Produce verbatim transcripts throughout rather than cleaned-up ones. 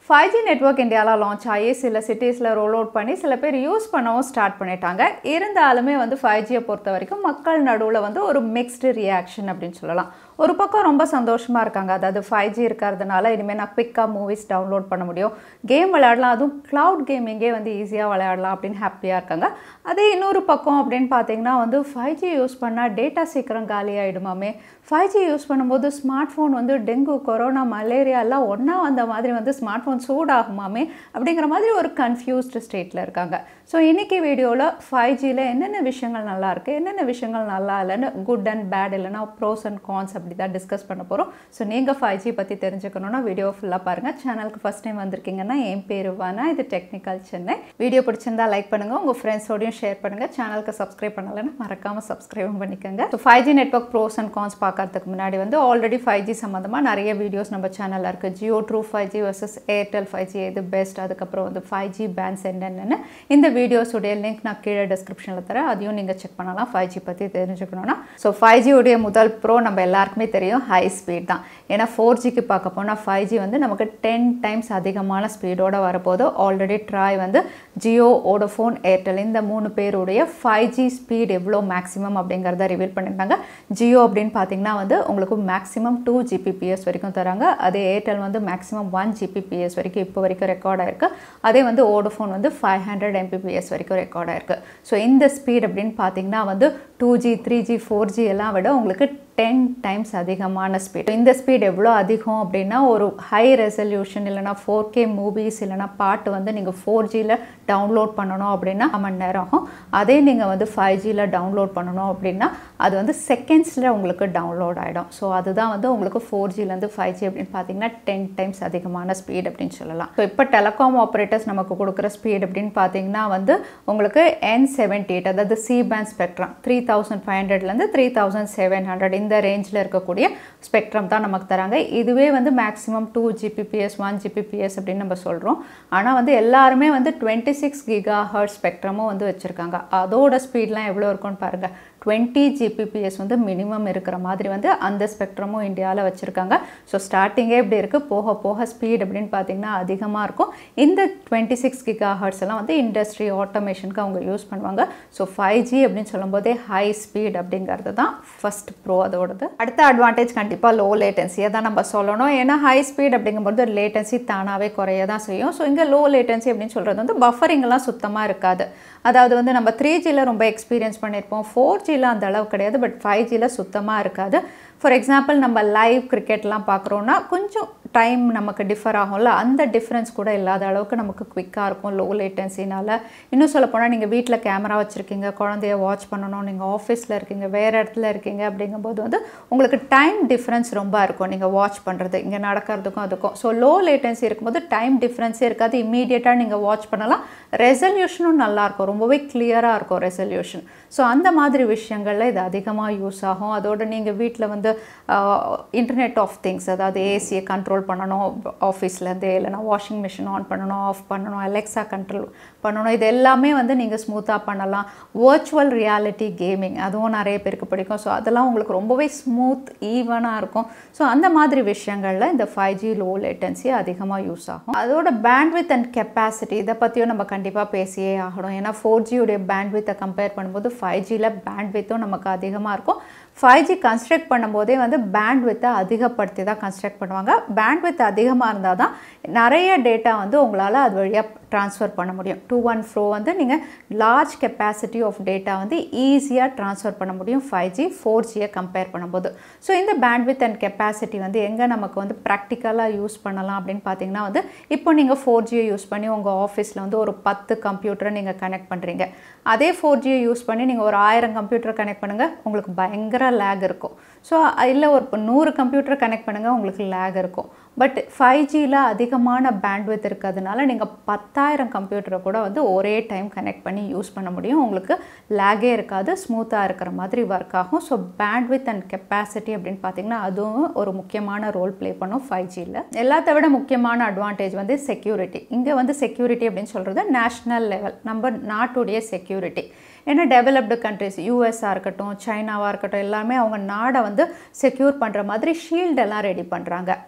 five G network Indiala launch ஆகி சில சிட்டிஸ்ல roll out பண்ணி சில பேர் யூஸ் பண்ணவும் ஸ்டார்ட் பண்ணிட்டாங்க. இருந்தாலுமே வந்து five G பொறுத்த வரைக்கும் மக்கள் நடுவுல வந்து ஒரு mixed reaction அப்படினு சொல்லலாம். ஒரு பக்கம் ரொம்ப சந்தோஷமா இருக்காங்க. அதாவது five G இருக்கிறதுனால இனிமே நான் குயிக்கா மூவிஸ் டவுன்லோட் பண்ண முடியும். கேம் விளையாடலாம். அதுவும் cloud gamingே வந்து ஈஸியா விளையாடலாம் அப்படினு ஹாப்பியா இருக்காங்க. அதே இன்னொரு பக்கம் அப்படினு பாத்தீங்கன்னா வந்து five G யூஸ் பண்ணா டேட்டா சீக்கிரம் காலி ஆயிடுமாமே. five G யூஸ் பண்ணும்போது ஸ்மார்ட் போன் வந்து டெங்கு, கொரோனா, மலேரியா எல்லாம் ஒண்ணா வந்த மாதிரி வந்து ஸ்மார்ட் போன் சூடாகுமாமே அப்படிங்கிற மாதிரி ஒரு கன்ஃபியூஸ்ட் ஸ்டேட்ல இருக்காங்க. சோ இன்னைக்கு வீடியோல five G ல என்னென்ன விஷயங்கள் நல்லா இருக்கு, என்னென்ன விஷயங்கள் நல்லா இல்லன்னு குட் அண்ட் பேட் இல்லனா ப்ரோஸ் அண்ட் கான்ஸ் அப்படி தான் டிஸ்கஸ் பண்ண போறோம். சோ நீங்க five G பத்தி தெரிஞ்சுக்கணும்னா வீடியோ ஃபுல்லா பாருங்க. சேனலுக்கு ஃபர்ஸ்ட் டைம் வந்திருக்கீங்கன்னா என் பேரு வானா, இது டெக்னிக்கல் சென்னை. வீடியோ பிடிச்சிருந்தா லைக் பண்ணுங்க, உங்க ஃப்ரெண்ட்ஸோடயும் ஷேர் பண்ணுங்க. சேனலுக்கு சப்ஸ்கிரைப் பண்ணலன்னா மறக்காம சப்ஸ்கிரைப் பண்ணிக்கங்க. So five G network pros and cons பார்க்கிறதுக்கு முன்னாடி வந்து ஆல்ரெடி five G சம்பந்தமா நிறைய வீடியோஸ் நம்ம சேனல்ல இருக்கு. Jio True five G versus Airtel five G எது பெஸ்ட், அதுக்கு அப்புறம் வந்து five G bands என்னன்னு இந்த வீடியோஸ் உடைய லிங்க் நான் கீழே டிஸ்கிரிப்ஷன்ல தரேன். அதையும் நீங்க செக் பண்ணலாம் five G பத்தி தெரிஞ்சுக்கணும்னா. சோ five G உடைய முதல் ப்ரோ நம்ம எல்லாருக்குமே தெரியும் ஹை ஸ்பீட் தான். ஏன்னா four G க்கு பார்க்க போனா five G வந்து நமக்கு ten டைம்ஸ் அதிகமான ஸ்பீடோட வரப்போகுது. ஆல்ரெடி ட்ரை வந்து Jio, Vodafone, Airtel இந்த மூணு பேருடைய five G ஸ்பீட் எவ்வளவு மேக்ஸிமம் அப்படிங்கறத ரிவீல் பண்ணிருக்காங்க. Jio அப்படினு பாத்தீங்கன்னா வந்து உங்களுக்கு maximum two G P P S வரைக்கும் தராங்க. அதே Airtel வந்து maximum one G P P S வரைக்கும் இப்போ வரைக்கும் ரெக்கார்ட் ஆயிருக்கு. அதே வந்து Vodafone வந்து five hundred M B P S வரைக்கும் ரெக்கார்ட் ஆயிருக்கு. சோ இந்த ஸ்பீட் அப்படினு பாத்தீங்கன்னா வந்து two G, three G, four G எல்லாம் விட உங்களுக்கு ten டைம்ஸ் அதிகமான ஸ்பீட். இந்த ஸ்பீட் எவ்வளவு அதிகம் அப்படினா ஒரு ஹை ரெசல்யூஷன் இல்லனா four K மூவிஸ் இல்லனா பாட்டு வந்து நீங்க four G ல டவுன்லோட் பண்ணனும் அப்படினா மணி நேரம் ஆகும். அதே நீங்க வந்து five G ல டவுன்லோட் பண்ணனும் அப்படினா அது வந்து செகண்ட்ஸ்ல உங்களுக்கு டவுன்லோட் ஆயிடும். சோ அதுதான் வந்து உங்களுக்கு four G ல இருந்து five G அப்படினு பாத்தீங்கன்னா ten டைம்ஸ் அதிகமான ஸ்பீட் அப்படினு சொல்லலாம். சோ இப்போ டெலிகாம் ஆபரேட்டர்ஸ் நமக்கு கொடுக்கிற ஸ்பீட் அப்படினு பாத்தீங்கன்னா வந்து உங்களுக்கு N seventy-eight அதாவது C band spectrum thirty-five hundred ல இருந்து thirty-seven hundred இந்த ரேஞ்ச்ல இருக்கக்கூடிய ஸ்பெக்ட்ரம் தான் நமக்கு தராங்க. இதுவே வந்து maximum two G P P S, one G P P S அப்படினு நம்ம சொல்றோம். ஆனா வந்து எல்லாரும் வந்து twenty-six gigahertz ஸ்பெக்ட்ரமும் வந்து வச்சிருக்காங்க. அதோட ஸ்பீட்லாம் எவ்வளவு இருக்கும்னு பாருங்க. twenty G P P S வந்து மினிமம் இருக்கிற மாதிரி வந்து அந்த ஸ்பெக்ட்ரமும் இந்தியால வச்சிருக்காங்க. சோ ஸ்டார்டிங்கே இப்படி இருக்கு, போக போக ஸ்பீட் அப்படினு பாத்தீங்கன்னா அதிகமா இருக்கும். இந்த twenty-six gigahertz எல்லாம் வந்து இண்டஸ்ட்ரி ஆட்டோமேஷனுக்கு அவங்க யூஸ் பண்ணுவாங்க. சோ five G அப்படினு சொல்லும்போதே ஹை ஸ்பீட் அப்படிங்கிறது தான் ஃபர்ஸ்ட் ப்ரோ. அதோடது அடுத்த அட்வான்டேஜ் கண்டிப்பா லோ லேட்டன்சி தான் நம்ம சொல்லணும். ஏன்னா ஹை ஸ்பீட் அப்படிங்கும்போது லேட்டன்சி தானாவே குறைய தான் செய்யும். சோ இங்க லோ லேட்டன்சி அப்படினு சொல்றது வந்து பஃபரிங் எல்லாம் சுத்தமா இருக்காது. அதாவது வந்து நம்ம three G ல ரொம்ப எக்ஸ்பீரியன்ஸ் பண்ணிருப்போம். four G ல அந்த அளவு கிடையாது. பட் five G ல சுத்தமா இருக்காது. ஃபார் எக்ஸாம்பிள் நம்ம லைவ் கிரிக்கெட்லாம் பார்க்குறோன்னா கொஞ்சம் டைம் நமக்கு டிஃபர் ஆகும்ல, அந்த டிஃப்ரென்ஸ் கூட இல்லாத அளவுக்கு நமக்கு குவிக்காக இருக்கும் லோ லேட்டன்சினால. இன்னும் சொல்ல போனால் நீங்கள் வீட்டில் கேமரா வச்சுருக்கீங்க, குழந்தைய வாட்ச் பண்ணணும், நீங்கள் ஆஃபீஸில் இருக்கீங்க, வேறு இடத்துல இருக்கீங்க அப்படிங்கும்போது வந்து உங்களுக்கு டைம் டிஃப்ரென்ஸ் ரொம்ப இருக்கும் நீங்கள் வாட்ச் பண்ணுறது, இங்கே நடக்கிறதுக்கும் அதுக்கும். ஸோ லோ லேட்டன்சி இருக்கும்போது டைம் டிஃப்ரென்ஸே இருக்காது, இம்மீடியட்டாக நீங்கள் வாட்ச் பண்ணலாம். ரெசல்யூஷனும் நல்லாயிருக்கும், ரொம்பவே கிளியராக இருக்கும் ரெசல்யூஷன். ஸோ அந்த மாதிரி விஷயங்களில் இது அதிகமாக யூஸ் ஆகும். அதோட நீங்கள் வீட்டில் வந்து இன்டர்நெட் ஆஃப் திங்ஸ், அதாவது ஏசியை கண்ட்ரோல் பண்ணணும் ஆஃபீஸ்லேருந்தே, இல்லைனா வாஷிங் மிஷின் ஆன் பண்ணணும், ஆஃப் பண்ணணும், அலெக்ஸா கண்ட்ரோல் பண்ணணும், இது எல்லாமே வந்து நீங்கள் ஸ்மூத்தாக பண்ணலாம். வர்ச்சுவல் ரியாலிட்டி கேமிங் அதுவும் நிறைய பேருக்கு பிடிக்கும். ஸோ அதெல்லாம் உங்களுக்கு ரொம்பவே ஸ்மூத் ஈவனாக இருக்கும். ஸோ அந்த மாதிரி விஷயங்களில் இந்த five G லோ லேட்டன்சி அதிகமாக யூஸ் ஆகும். அதோட பேண்ட்வித் அண்ட் கெப்பாசிட்டி இதை பற்றியும் நம்ம கண்டிப்பாக பேசியே ஆகணும். ஏன்னா four G உடைய பேண்ட்வித்தை கம்பேர் பண்ணும்போது five G ல பேண்ட்வித்தும் நமக்கு அதிகமாக இருக்கும். five G கன்ஸ்ட்ரக்ட் பண்ணும்போதே வந்து பேண்ட்வித்தை அதிகப்படுத்தி தான் கன்ஸ்ட்ரக்ட் பண்ணுவாங்க. பேண்ட்வித் அதிகமாக இருந்தால் தான் நிறைய டேட்டா வந்து உங்களால் அது வழியாக ட்ரான்ஸ்ஃபர் பண்ண முடியும். டூ ஒன் ஃப்ரோ வந்து நீங்கள் லார்ஜ் கெப்பாசிட்டி ஆஃப் டேட்டா வந்து ஈஸியாக ட்ரான்ஸ்ஃபர் பண்ண முடியும் five G four G compare பண்ணும்போது. ஸோ இந்த பேண்ட்வித் அண்ட் கெப்பாசிட்டி வந்து எங்கே நமக்கு வந்து ப்ராக்டிக்கலாக யூஸ் பண்ணலாம் அப்படின்னு பார்த்தீங்கன்னா வந்து இப்போ நீங்கள் four G யூஸ் பண்ணி உங்கள் ஆஃபீஸில் வந்து ஒரு பத்து கம்ப்யூட்டரை நீங்கள் கனெக்ட் பண்ணுறீங்க. அதே four G யூஸ் பண்ணி நீங்கள் ஒரு ஆயிரம் கம்ப்யூட்டரை கனெக்ட் பண்ணுங்கள், உங்களுக்கு பயங்கர லேக் இருக்கும். ஸோ இல்லை ஒரு நூறு கம்ப்யூட்டரை கனெக்ட் பண்ணுங்கள், உங்களுக்கு லேக் இருக்கும். பட் five G ல அதிகமான பேண்ட்வித் இருக்கிறதுனால நீங்கள் பத்தாயிரம் கம்ப்யூட்டரை கூட வந்து ஒரே டைம் கனெக்ட் பண்ணி யூஸ் பண்ண முடியும். உங்களுக்கு லேகே இருக்காது, ஸ்மூத்தாக இருக்கிற மாதிரி ஒர்க் ஆகும். ஸோ பேண்ட்வித் அண்ட் கெப்பாசிட்டி அப்படின்னு பார்த்தீங்கன்னா அதுவும் ஒரு முக்கியமான ரோல் ப்ளே பண்ணும் five G ல. எல்லாத்த விட முக்கியமான அட்வான்டேஜ் வந்து செக்யூரிட்டி. இங்கே வந்து செக்யூரிட்டி அப்படின்னு சொல்கிறது நேஷ்னல் லெவல், நம்ம நாட்டுடைய செக்யூரிட்டி. ஏன்னா டெவலப்டு கண்ட்ரிஸ் யூஎஸ்ஸாக இருக்கட்டும், சைனாவாக இருக்கட்டும், எல்லாமே அவங்க நாடை வந்து செக்யூர் பண்ணுற மாதிரி ஷீல்டெல்லாம் ரெடி பண்ணுறாங்க. அதாவது வந்து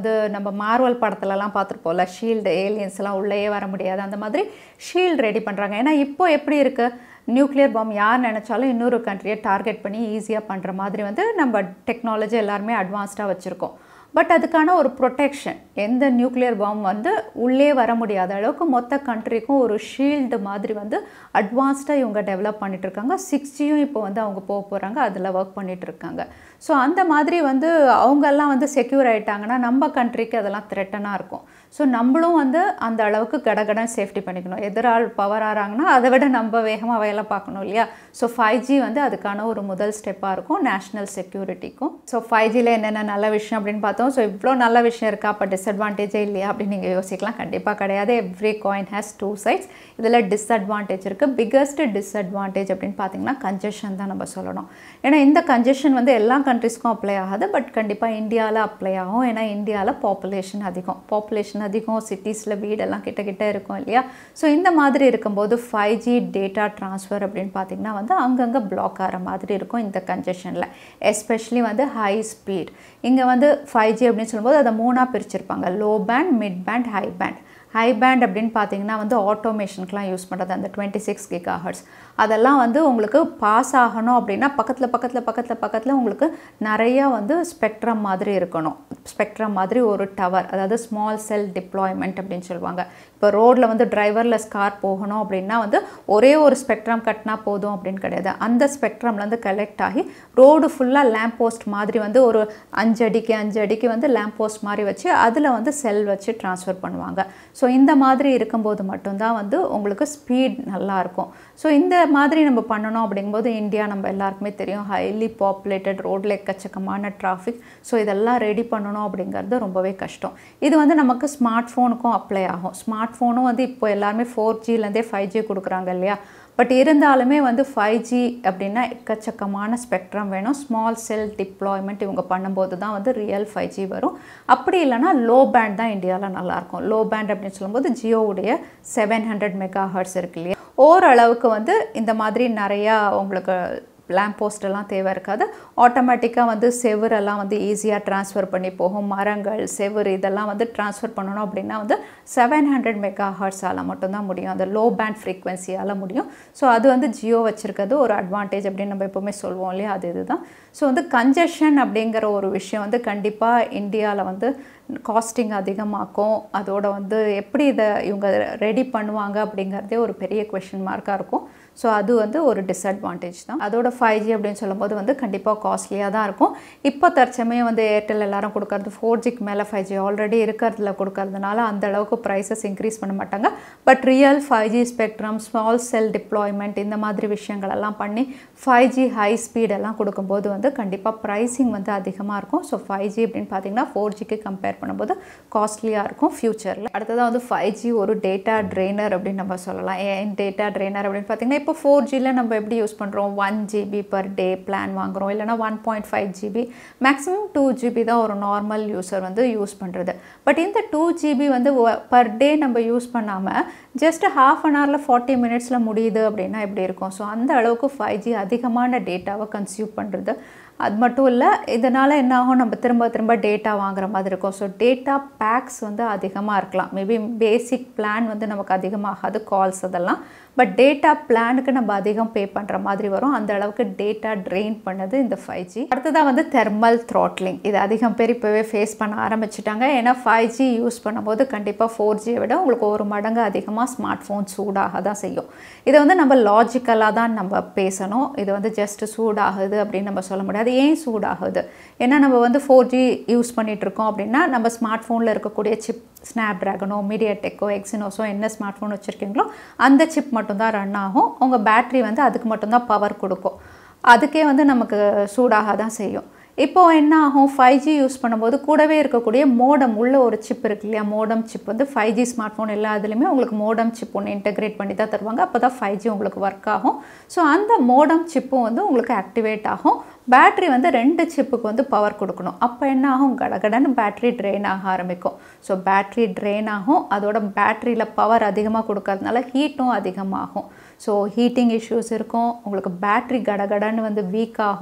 வந்து நம்ம மார்வல் படத்துலலாம் பார்த்துருப்போம்ல, ஷீல்டு ஏலியன்ஸ்லாம் உள்ளேயே வர முடியாது, அந்த மாதிரி ஷீல்டு ரெடி பண்ணுறாங்க. ஏன்னா இப்போ எப்படி இருக்குது, நியூக்ளியர் பாம் யார் நினச்சாலும் இன்னொரு கண்ட்ரியை டார்கெட் பண்ணி ஈஸியாக பண்ணுற மாதிரி வந்து நம்ம டெக்னாலஜி எல்லாருமே அட்வான்ஸ்டாக வச்சுருக்கோம். பட் அதுக்கான ஒரு ப்ரொடெக்ஷன், எந்த நியூக்ளியர் பாம் வந்து உள்ளே வர முடியாத அளவுக்கு மொத்த கண்ட்ரிக்கும் ஒரு ஷீல்டு மாதிரி வந்து அட்வான்ஸ்டாக இவங்க டெவலப் பண்ணிகிட்ருக்காங்க. சிக்ஸ் ஜியும் இப்போ வந்து அவங்க போக போகிறாங்க, அதில் ஒர்க் பண்ணிகிட்ருக்காங்க. ஸோ அந்த மாதிரி வந்து அவங்கெல்லாம் வந்து செக்யூர் ஆகிட்டாங்கன்னா நம்ம கண்ட்ரிக்கு அதெல்லாம் த்ரெட்டனாக இருக்கும். ஸோ நம்மளும் வந்து அந்த அளவுக்கு கடகடன் சேஃப்டி பண்ணிக்கணும். எதிரால் பவர் ஆகிறாங்கன்னா அதை விட நம்ம வேகமாக வேலை பார்க்கணும் இல்லையா. ஸோ ஃபைவ் ஜி வந்து அதுக்கான ஒரு முதல் ஸ்டெப்பாக இருக்கும் நேஷ்னல் செக்யூரிட்டிக்கும். ஸோ ஃபைவ் ஜியில் என்னென்ன நல்ல விஷயம் அப்படின்னு பார்த்தோம். ஸோ இவ்வளோ நல்ல விஷயம் இருக்கா, அப்போ டிஸ்அட்வான்டேஜே இல்லையா அப்படின்னு நீங்கள் யோசிக்கலாம். கண்டிப்பாக கிடையாது. Every coin has two sides. இதில் டிஸ்அட்வான்டேஜ் இருக்குது. பிக்கஸ்ட் டிஸ்அட்வான்டேஜ் அப்படின்னு பார்த்தீங்கன்னா கன்ஜெஷன் தான் நம்ம சொல்லணும். ஏன்னா இந்த கன்ஜெஷன் வந்து எல்லா கண்ட்ரிஸ்க்கும் அப்ளை ஆகாது, பட் கண்டிப்பாக இந்தியாவில் அப்ளை ஆகும். ஏன்னா இந்தியாவில் பாப்புலேஷன் அதிகம், பாப்புலேஷன் அதிகம், சிட்டிஸில் வீடெல்லாம் கிட்ட கிட்ட இருக்கும் இல்லையா. ஸோ இந்த மாதிரி இருக்கும்போது ஃபைவ் ஜி டேட்டா ட்ரான்ஸ்ஃபர் அப்படின்னு பார்த்தீங்கன்னா வந்து அங்கங்கே பிளாக் ஆகிற மாதிரி இருக்கும் இந்த கன்ஜெஷனில். எஸ்பெஷலி வந்து ஹை ஸ்பீட். இங்கே வந்து ஃபைவ் ஜி அப்படின்னு சொல்லும்போது அதை மூணாக பிரிச்சிருப்பாங்க, low band, mid band, high band. High band அப்படின்னு பார்த்தீங்கன்னா வந்து ஆட்டோமேஷனுக்குலாம் யூஸ் பண்ணுறது, அந்த டுவெண்ட்டி சிக்ஸ் கிகா ஹெர்ட்ஸ். அதெல்லாம் வந்து உங்களுக்கு பாஸ் ஆகணும் அப்படின்னா பக்கத்தில் பக்கத்தில் பக்கத்தில் பக்கத்தில் உங்களுக்கு நிறையா வந்து ஸ்பெக்ட்ரம் மாதிரி இருக்கணும். ஸ்பெக்ட்ரம் மாதிரி ஒரு டவர், அதாவது ஸ்மால் செல் டிப்ளாய்மெண்ட் அப்படின்னு சொல்லுவாங்க. இப்போ ரோடில் வந்து டிரைவர்லெஸ் கார் போகணும் அப்படின்னா வந்து ஒரே ஒரு ஸ்பெக்ட்ரம் கட்டினா போதும் அப்படின்னு கிடையாது. அந்த ஸ்பெக்ட்ரம்லேருந்து கலெக்ட் ஆகி ரோடு ஃபுல்லாக லேம்ப் போஸ்ட் மாதிரி வந்து ஒரு அஞ்சு அடிக்கு அஞ்சு அடிக்கு வந்து லேம்ப் போஸ்ட் மாதிரி வச்சு அதில் வந்து செல் வச்சு ட்ரான்ஸ்ஃபர் பண்ணுவாங்க. ஸோ இந்த மாதிரி இருக்கும்போது மட்டும்தான் வந்து உங்களுக்கு ஸ்பீட் நல்லாயிருக்கும். ஸோ இந்த மாதிரி நம்ம பண்ணணும் அப்படிங்கும்போது இந்தியா நம்ம எல்லாருக்குமே தெரியும், ஹைலி பாப்புலேட்டட், ரோடில் எக்கச்சக்கமான டிராஃபிக். ஸோ இதெல்லாம் ரெடி பண்ணணும் அப்படிங்கிறது ரொம்பவே கஷ்டம். இது வந்து நமக்கு ஸ்மார்ட் ஃபோனுக்கும் அப்ளை ஆகும். ஸ்மார்ட் ஃபோனும் வந்து இப்போ எல்லாருமே ஃபோர் ஜிலேருந்தே ஃபைவ் ஜி கொடுக்குறாங்க இல்லையா. பட் இருந்தாலுமே வந்து ஃபைவ் ஜி அப்படின்னா எக்கச்சக்கமான ஸ்பெக்ட்ரம் வேணும். ஸ்மால் செல் டிப்ளாய்மெண்ட் இவங்க பண்ணும்போது தான் வந்து ரியல் ஃபைவ் ஜி வரும். அப்படி இல்லைனா லோ பேண்ட் தான் இந்தியாவில் நல்லாயிருக்கும். லோ பேண்ட் அப்படின்னு சொல்லும்போது ஜியோவுடைய செவன் ஹண்ட்ரட் மெகா ஹெர்ட்ஸ் இருக்கு இல்லையா. ஓரளவுக்கு வந்து இந்த மாதிரி நிறையா உங்களுக்கு லேம்ப் போஸ்டெல்லாம் தேவை இருக்காது. ஆட்டோமேட்டிக்காக வந்து செவரெல்லாம் வந்து ஈஸியாக ட்ரான்ஸ்ஃபர் பண்ணி போகும். மரங்கள், செவர் இதெல்லாம் வந்து ட்ரான்ஸ்ஃபர் பண்ணணும் அப்படின்னா வந்து செவன் ஹண்ட்ரட் மெகா ஹெர்ட்ஸால் மட்டும்தான் முடியும், அந்த லோ பேண்ட் ஃப்ரீக்வன்சியால் முடியும். ஸோ அது வந்து ஜியோ வச்சுருக்கிறது ஒரு அட்வான்டேஜ் அப்படின்னு நம்ம எப்போவுமே சொல்லுவோம் இல்லையா, அது இதுதான். ஸோ வந்து கன்ஜெஷன் அப்படிங்கிற ஒரு விஷயம் வந்து கண்டிப்பாக இந்தியாவில் வந்து காஸ்டிங் அதிகமாக்கும். அதோட வந்து எப்படி இதை இவங்க ரெடி பண்ணுவாங்க அப்படிங்கிறதே ஒரு பெரிய கொஷின் மார்க்காக இருக்கும். ஸோ அது வந்து ஒரு டிஸ்அட்வான்டேஜ் தான். அதோட ஃபைவ் ஜி அப்படின்னு சொல்லும்போது வந்து கண்டிப்பாக காஸ்ட்லியாக தான் இருக்கும். இப்போ தற்சமயம் வந்து ஏர்டெல் எல்லாரும் கொடுக்கறது ஃபோர் ஜிக்கு மேலே ஃபைவ் ஜி ஆல்ரெடி இருக்கிறதுல கொடுக்கறதுனால அந்த அளவுக்கு ப்ரைஸஸ் இன்க்ரீஸ் பண்ண மாட்டாங்க. But real five G spectrum, small cell deployment இந்த மாதிரி விஷயங்கள் எல்லாம் பண்ணி ஃபைவ் ஜி ஹை ஸ்பீடெல்லாம் கொடுக்கும்போது வந்து கண்டிப்பாக ப்ரைஸிங் வந்து அதிகமாக இருக்கும். ஸோ ஃபைவ் ஜி அப்படின்னு பார்த்தீங்கன்னா ஃபோர் ஜிக்கு கம்பேர் பண்ணும்போது காஸ்ட்லியாக இருக்கும் ஃப்யூச்சரில். அடுத்ததாக வந்து ஃபைவ் ஜி ஒரு டேட்டா ட்ரெய்னர் அப்படின்னு நம்ம சொல்லலாம். ஏன் டேட்டா ட்ரெய்னர் அப்படின்னு பார்த்தீங்கன்னா இப்போ ஃபோர் ஜியில் நம்ம எப்படி யூஸ் பண்ணுறோம், one GB per day plan வாங்குகிறோம், இல்லைனா one point five GB, maximum two GB தான் ஒரு நார்மல் யூஸர் வந்து யூஸ் பண்ணுறது. பட் இந்த டூ ஜிபி வந்து பர் டே நம்ம யூஸ் பண்ணாமல் ஜஸ்ட் ஹாஃப் அன் ஹவரில் ஃபார்ட்டி மினிட்ஸில் முடியுது அப்படின்னா எப்படி இருக்கும். ஸோ அந்த அளவுக்கு ஃபைவ் ஜி அதிகமான டேட்டாவை கன்சியூம் பண்ணுறது. அது மட்டும் இல்லை, இதனால் என்ன ஆகும், நம்ம திரும்ப திரும்ப டேட்டா வாங்குற மாதிரி இருக்கும். ஸோ டேட்டா பேக்ஸ் வந்து அதிகமாக இருக்கலாம். மேபி பேசிக் பிளான் வந்து நமக்கு அதிகமாகாது, கால்ஸ் அதெல்லாம். பட் டேட்டா பிளானுக்கு நம்ம அதிகம் பே பண்ணுற மாதிரி வரும். அந்த அளவுக்கு டேட்டா ட்ரெயின் பண்ணுது இந்த ஃபைவ் ஜி. அடுத்ததாக வந்து தெர்மல் த்ராட்லிங். இது அதிகம் பேர் இப்போவே ஃபேஸ் பண்ண ஆரம்பிச்சிட்டாங்க. ஏன்னா ஃபைவ் ஜி யூஸ் பண்ணும்போது கண்டிப்பாக ஃபோர் ஜியை விட உங்களுக்கு ஒரு மடங்கு அதிகமாக ஸ்மார்ட் ஃபோன் சூடாக தான் செய்யும். இதை வந்து நம்ம லாஜிக்கலாக தான் நம்ம பேசணும். இது வந்து ஜஸ்ட் சூடாகுது அப்படின்னு நம்ம சொல்ல முடியாது. ஏன் சூடாகுது, ஏன்னா நம்ம வந்து ஃபோர் ஜி யூஸ் பண்ணிகிட்ருக்கோம் அப்படின்னா நம்ம ஸ்மார்ட் ஃபோனில் இருக்கக்கூடிய சிப், ஸ்னாப் ட்ராகனோ, மீடியாடெக்கோ, எக்ஸினோஸோ என்ன ஸ்மார்ட் ஃபோன் வச்சுருக்கீங்களோ அந்த சிப் மட்டும்தான் ரன் ஆகும். உங்கள் பேட்ரி வந்து அதுக்கு மட்டும்தான் பவர் கொடுக்கும். அதுக்கே வந்து நமக்கு சூடாக தான் செய்யும். இப்போது என்ன ஆகும், ஃபைவ் ஜி யூஸ் பண்ணும்போது கூடவே இருக்கக்கூடிய மோடம் உள்ள ஒரு சிப் இருக்கு இல்லையா. மோடம் சிப் வந்து ஃபைவ் ஜி ஸ்மார்ட் ஃபோன் எல்லா இதுலேயுமே உங்களுக்கு மோடம் சிப் ஒன்று இன்டெகிரேட் பண்ணி தான் தருவாங்க. அப்போ தான் ஃபைவ் ஜி உங்களுக்கு ஒர்க் ஆகும். ஸோ அந்த மோடம் சிப்பும் வந்து உங்களுக்கு ஆக்டிவேட் ஆகும். பேட்ரி வந்து ரெண்டு சிப்புக்கு வந்து பவர் கொடுக்கணும். அப்போ என்ன ஆகும், கடகடன்னு பேட்ரி ட்ரெயின் ஆக ஆரம்பிக்கும். ஸோ பேட்ரி ட்ரெயின் ஆகும். அதோட பேட்ரியில் பவர் அதிகமாக கொடுக்கறதுனால ஹீட்டும் அதிகமாகும். ஸோ ஹீட்டிங் இஷ்யூஸ் இருக்கும். உங்களுக்கு பேட்ரி கடகடன்னு வந்து வீக் ஆகும்.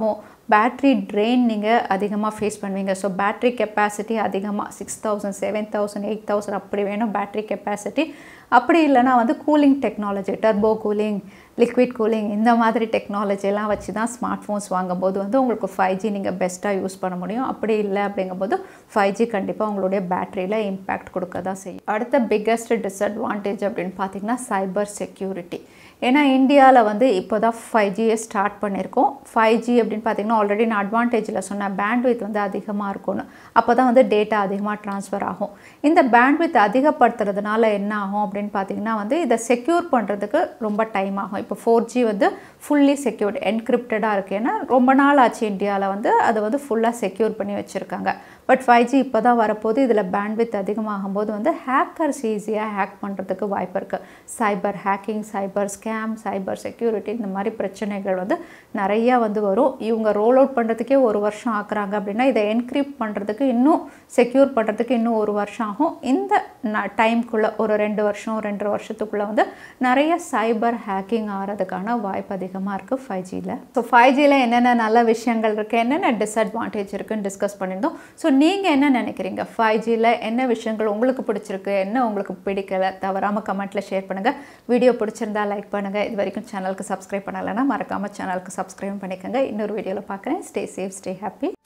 பேட்ரி ட்ரெயின் நீங்கள் அதிகமாக ஃபேஸ் பண்ணுவீங்க. ஸோ பேட்ரி கெப்பாசிட்டி அதிகமாக six thousand seven thousand eight thousand அப்படி வேணும் பேட்ரி கெப்பாசிட்டி. அப்படி இல்லைனா வந்து cooling technology, turbo cooling, liquid cooling இந்த மாதிரி டெக்னாலஜிலாம் வச்சு தான் ஸ்மார்ட் ஃபோன்ஸ் வாங்கும்போது வந்து உங்களுக்கு ஃபைவ் ஜி நீங்கள் பெஸ்ட்டாக யூஸ் பண்ண முடியும். அப்படி இல்லை அப்படிங்கும்போது ஃபைவ் ஜி கண்டிப்பாக உங்களுடைய பேட்டரியில் இம்பேக்ட் கொடுக்க தான் செய்யும். அடுத்த பிக்கஸ்ட் டிஸ்அட்வான்டேஜ் அப்படின்னு பார்த்தீங்கன்னா சைபர் செக்யூரிட்டி. ஏன்னா இந்தியாவில் வந்து இப்போ தான் ஃபைவ் ஜியை ஸ்டார்ட் பண்ணியிருக்கோம். ஃபைவ் ஜி அப்படின்னு பார்த்தீங்கன்னா ஆல்ரெடி நான் அட்வான்டேஜில் சொன்னேன் பேண்ட்வித் வந்து அதிகமாக இருக்கணும். அப்போ தான் வந்து டேட்டா அதிகமாக ட்ரான்ஸ்ஃபர் ஆகும். இந்த பேண்ட்வித் அதிகப்படுத்துறதுனால என்ன ஆகும் அப்படின்னு பார்த்தீங்கன்னா வந்து இதை செக்யூர் பண்ணுறதுக்கு ரொம்ப டைம் ஆகும். இப்போ ஃபோர் ஜி வந்து ஃபுல்லி செக்யூர்ட் என்கிரிப்டடாக இருக்குது. ஏன்னா ரொம்ப நாள் ஆச்சு இந்தியாவில் வந்து அதை வந்து ஃபுல்லாக செக்யூர் பண்ணி வச்சுருக்காங்க. பட் ஃபைவ் ஜி இப்போ தான் வரப்போது. இதில் பேண்ட்வித் அதிகமாகும் போது வந்து ஹேக்கர்ஸ் ஈஸியாக ஹேக் பண்ணுறதுக்கு வாய்ப்பு இருக்குது. Cyber hacking, cyber scam, cyber security இந்த மாதிரி பிரச்சனைகள் வந்து நிறையா வந்து வரும். இவங்க ரோல் அவுட் பண்ணுறதுக்கே ஒரு வருஷம் ஆக்குறாங்க அப்படின்னா இதை என்கிரிப்ட் பண்ணுறதுக்கு இன்னும் செக்யூர் பண்ணுறதுக்கு இன்னும் ஒரு வருஷம் ஆகும். இந்த டைம்குள்ளே ஒரு ரெண்டு வருஷம் ரெண்டரை வருஷத்துக்குள்ளே வந்து நிறைய சைபர் ஹேக்கிங் ஆகிறதுக்கான வாய்ப்பு அதிகமாக இருக்குது ஃபைவ் ஜியில். ஸோ ஃபைவ் ஜியில் என்னென்ன நல்ல விஷயங்கள் இருக்குது, என்னென்ன டிஸ்அட்வான்டேஜ் இருக்குதுன்னு டிஸ்கஸ் பண்ணியிருந்தோம். ஸோ நீங்கள் என்ன நினைக்கிறீங்க, ஃபைவ் ஜியில் என்ன விஷயங்கள் உங்களுக்கு பிடிச்சிருக்கு, என்ன உங்களுக்கு பிடிக்கலை, தவறாமல் கமெண்ட்டில் ஷேர் பண்ணுங்கள். வீடியோ பிடிச்சிருந்தா லைக் பண்ணுங்கள். இது வரைக்கும் சேனலுக்கு சப்ஸ்கிரைப் பண்ணலைன்னா மறக்காமல் சேனலுக்கு சப்ஸ்கிரைப் பண்ணிக்கோங்க. இன்னொரு வீடியோவில் பார்க்குறேன். Stay safe, stay happy.